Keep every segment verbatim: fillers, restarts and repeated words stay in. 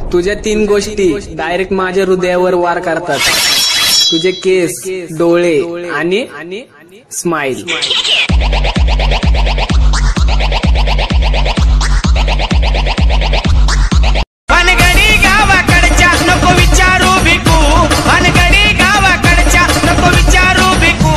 तुझ्या तीन गोष्टी डायरेक्ट माझ्या हृदयावर वार करतात. तुझे केस, डोळे आणि स्माइल. भानगडी गावाकडच्या नको विचारू भिकू. भानगडी गावाकडच्या नको विचारू भिकू.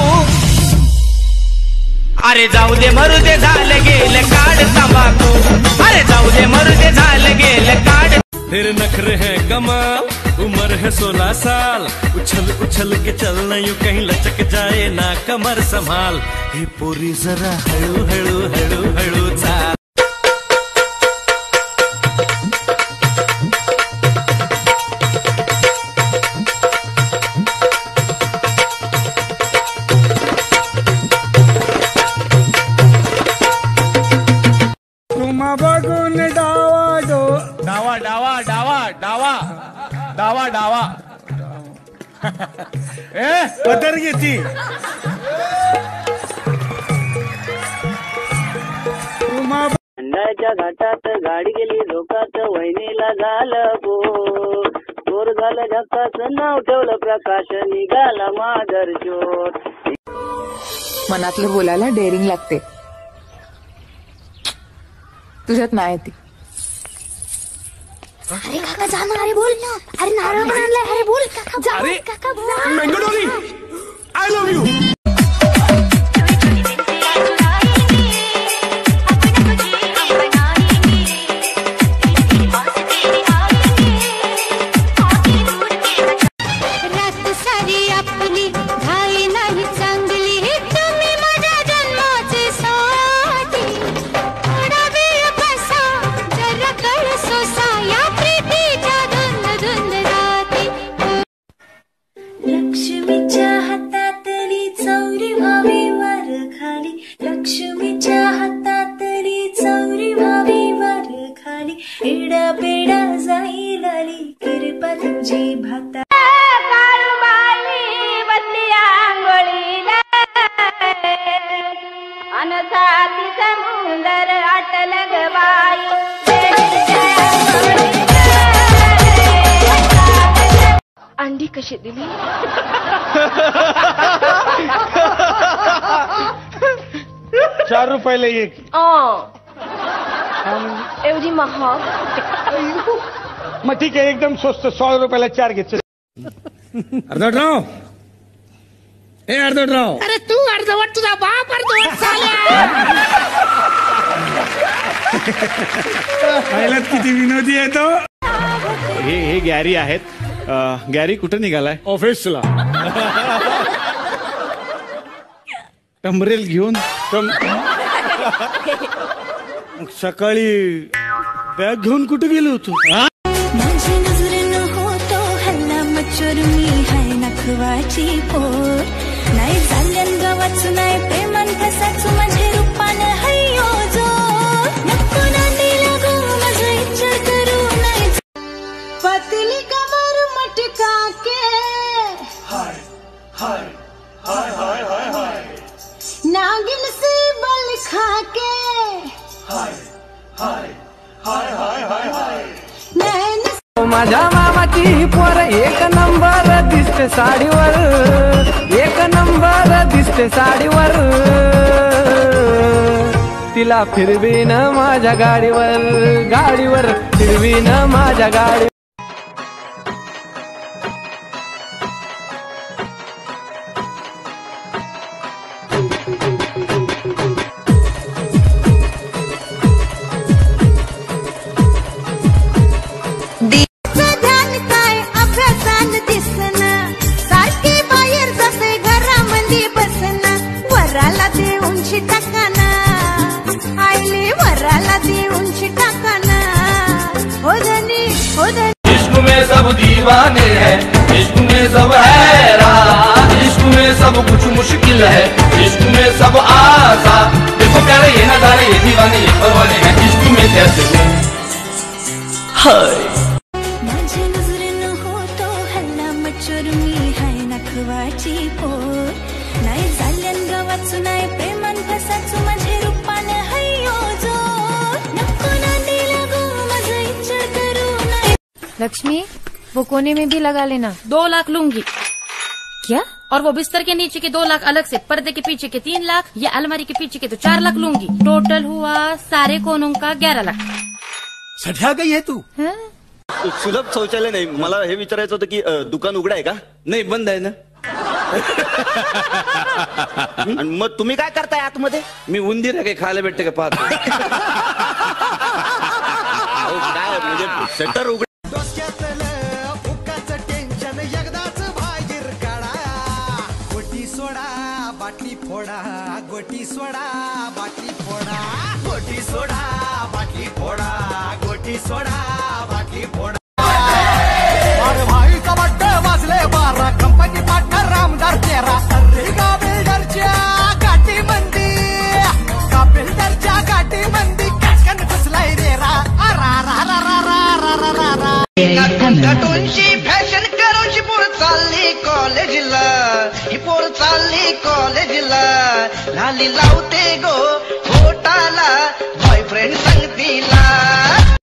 अरे जाऊ दे मरू दे झालं गेलं काढ तंबाखू. अरे जाऊ दे मरू दे झालं गेलं काढ. तेरे नखरे हैं कमाल, उम्र है सोलह साल. उछल उछल के चलना यूं कहीं लचक जाए ना कमर संभाल. हे पोरी जरा हळू हळू हळू हळू चाल. बघून डावा डो डावा डावा डावा डावा डावा डावा ए पदर घेती. अंडाच्या घाटात गाडी गेली धोकात वहिनीला झालं बोर. चोर झालं झक्काच नाव ठेवलं प्रकाश निघाला मादर चोर. मनातले बोलायला डेअरिंग लागते, तुझ्यात नाही ती. अरे काका जाना. अरे बोल ना. अरे नारळ पण आणलाय. अरे बोल काका. अरे काका बोल. मंगोडोली आय लव्ह यू. रात सारी आपली घाई नाही चांगली. तुम्ही माझ्या जन्माचे साथी. थोडा वेळ बसा जरा कळ सोसा या प्रीतीच्या धुंद धुंद राती. लक्ष्मीच्या हातातली चौरी व्हावी वर खाली. लक्ष्मीच्या हातातली चौरी व्हावी वर खाली. एडा पेडा जाईल आली कृपा तुझी भाता. काळूबाई बसली आंघोळीला अनसाती समुंदर आटल ग बाई. अंडी कशी दिली. चार रुपयाला एक. एवढी महाग. मग ठीक आहे, एकदम स्वस्त. सोळा रुपयाला चार घ्यायचे. अर्धवटराव हे अर्धवटराव. अरे तू अर्धवट तुझा बाप अर्धवट पाहिलात किती विनोदी आहे तो. हे हे गॅरी आहेत. गॅरी कुठे निघालाय? ऑफिसला. टंबरेल घेऊन. सकाळी बॅग घेऊन कुठे गेलो होतो? माझी नजरेनं होतो हल्ला मच्छर. मी हाय नखवाची पोर. नाही झाल्यान गावाच नाही प्रेमान कसाच माझे रूपानं हय्यो जो. नको नांदी लागू माझा इच्छा करू नाही. पतली कमर मटका के हाय हाय हाय हाय हाय हाय. नागिन से बल खा के हाय हाय हाय हाय हाय हाय. माझ्या मामाची पोर एक नंबर दिसते साडीवर. एक नंबर दिसते साडीवर. तिला फिरवीन माझ्या गाडीवर. गाडीवर फिरवीन माझ्या गाडी. वराला देऊनची टाकाना. आईले वराला देऊनची टाकाना. हो धनी हो धनी. इश्क में सब दीवाने हैं. इश्क में सब हैरान. इश्क में सब कुछ मुश्किल है. इश्क में सब आसान. देखो प्यारे ये नजारे ये दीवाने ये परवाने हैं. इश्क में कैसे हो हाय. माझ्या नजरेनं होतो हल्ला मच्छर. मी हाय नखवाची पोर. नाही झाल्यान गावाच नाही प्रेमान कसाच माझे रूपानं हय्यो जो. नको नांदी लागू माझा इच्छा करू नाही. लक्ष्मी, वो कोने में भी लगा लेना। दो लाख लूंगी। क्या? और वो बिस्तर के नीचे के दो लाख अलग से, पर्दे के पीछे के तीन लाख, ये अलमारी के पीछे के तो चार लाख लूंगी। टोटल हुआ सारे कोनों का ग्यारह लाख। सठ्या गई है तू? हाँ? सुलभ शौचालय नाही, मला हे विचारायचं होतं की अ, दुकान उघडं आहे का? नाही, बंद आहे ना. आणि मग तुम्ही काय करताय आतमध्ये? मी उंदीर आहे, काही खायला भेटते का पाहतो. अहो, काय म्हणजे शटर उघड. टेन्शन एकदाच बाहेर काढा. गोटी सोडा बाटली फोडा, गोटी सोडा बाटली फोडा, गोटी सोडा बाटली फोडा, गोटी सोडा बाटली फोडा. अरे भाई का बड्डे वाजले बारा, कंपनी पार्टनर रामदार तेरा. अरे का बिल्डरच्या गाठी मंदी, का बिल्डरच्या गाठी मंदी कटकन घुसलाय रे रा. अरा रा रा रा रा रा रा रा. नटूंची फॅशन करूची पोर चालली कॉलेजला, ही पोर चालली कॉलेजला. लाली लावते गो